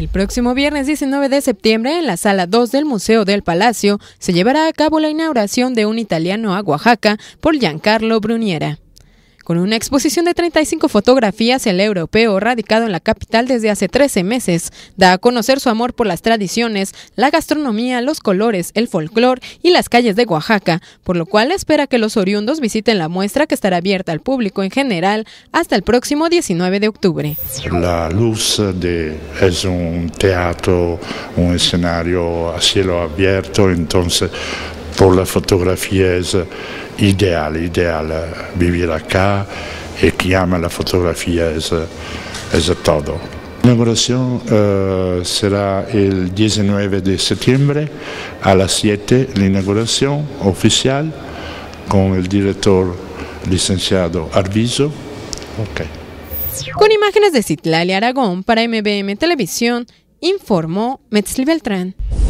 El próximo viernes 19 de septiembre, en la Sala 2 del Museo del Palacio, se llevará a cabo la inauguración de Un italiano a Oaxaca por Giancarlo Bruniera. Con una exposición de 35 fotografías, el europeo, radicado en la capital desde hace 13 meses, da a conocer su amor por las tradiciones, la gastronomía, los colores, el folclore y las calles de Oaxaca, por lo cual espera que los oriundos visiten la muestra, que estará abierta al público en general hasta el próximo 19 de octubre. La luz es un teatro, un escenario a cielo abierto, entonces por la fotografía es ideal vivir acá, y quien ama la fotografía es todo. La inauguración será el 19 de septiembre a las 7, la inauguración oficial con el director licenciado Arvizo. Okay. Con imágenes de Citlali Aragón para MBM Televisión, informó Metzli Beltrán.